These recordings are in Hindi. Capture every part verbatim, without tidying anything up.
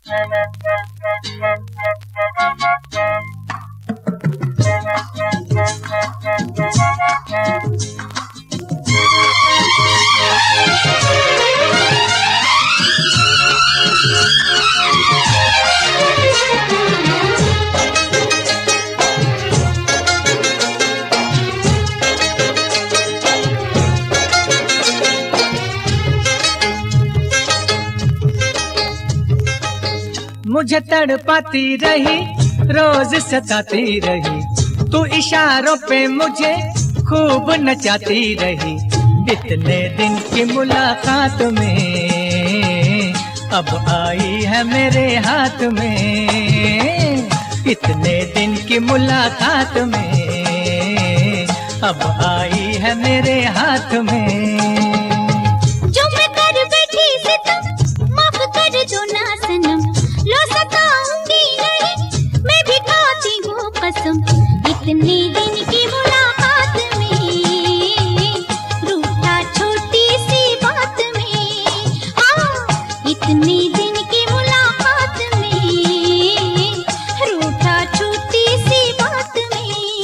मुझे तड़पाती रही, रोज सताती रही, तू इशारों पे मुझे खूब नचाती रही। इतने दिन की मुलाकात में अब आई है मेरे हाथ में। इतने दिन की मुलाकात में अब आई है मेरे हाथ में। जो मैं कर बैठी सितम माफ कर दो ना सनम, लो सताऊंगी नहीं मैं भी खाती हूँ कसम। इतने दिन की मुलाकात में रूठा छोटी सी बात में, हाँ इतने दिन की मुलाकात में रूठा छोटी सी बात में।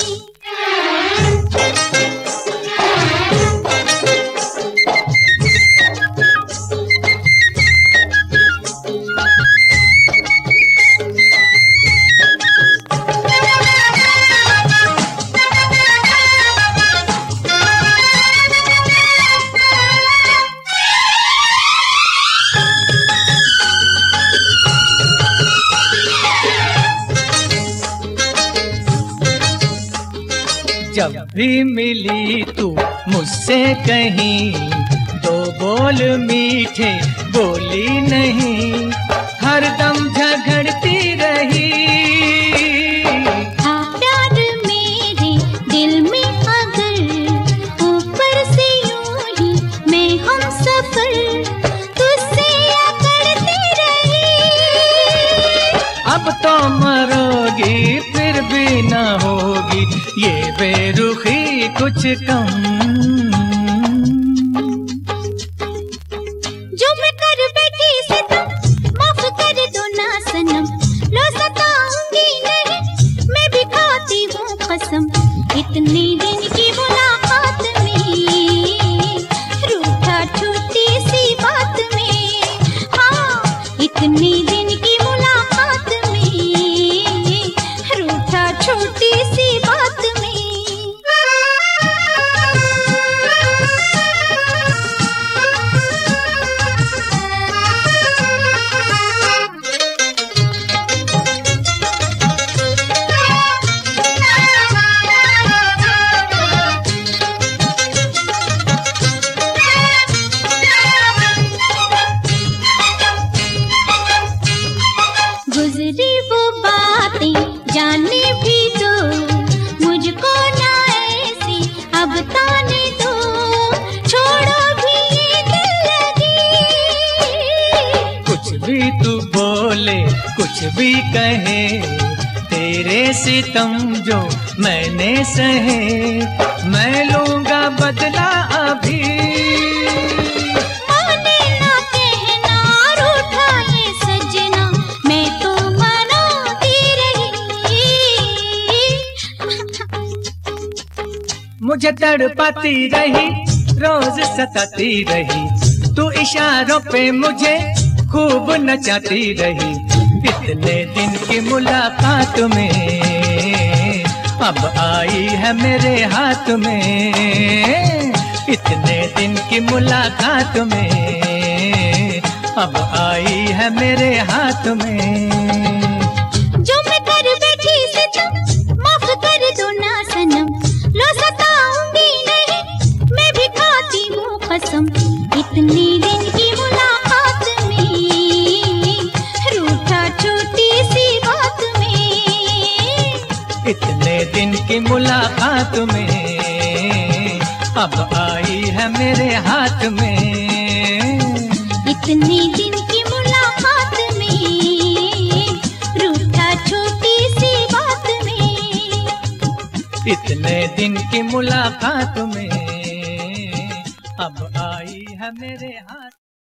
जब भी मिली तू मुझसे कहीं, दो बोल मीठे बोली नहीं, हरदम झगड़ती रही। हाँ प्यार मेरे दिल में अगर ऊपर से यूं ही मैं हम सफर तुझसे करती रही। अब तो मरोगी फिर भी न होगी ये बेरुखी कुछ कम। जो मैं कर बैठी सितम माफ कर दो ना सनम, लो सताऊंगी नहीं मैं भी खाती हूँ कसम। इतने दिन की मुलाकात में रूठा छोटी सी बात में, हाँ इतने दिन की मुलाकात में रूठा छोटी सी बात में। गुजरी वो बातें जाने भी दो मुझको ना ऐसी अब ताने दो, छोड़ो भी ये दिल लगी। कुछ भी तू बोले कुछ भी कहे, तेरे सितम जो मैंने सहे मैं लूंगा बदला अभी। माने ना कहना रूठा ये सजना मैं तो मनाती रही। मुझे तड़पाती रही, रोज सताती रही, तू इशारों पे मुझे खूब नचाती रही। इतने दिन की मुलाकात में अब आई है मेरे हाथ में। इतने दिन की मुलाकात में अब आई है मेरे हाथ में। जो मैं कर बैठी सितम माफ कर दो ना सनम, लो सताऊंगी नहीं मैं भी खाती हूँ कसम। इतने दिन की मुलाकात में रूठा छोटी सी बात में, इतने दिन की मुलाकात में अब आई है मेरे हाथ में। इतने दिन की मुलाकात में रूठा छोटी सी बात में। इतने दिन की मुलाकात में अब आई है मेरे हाथ।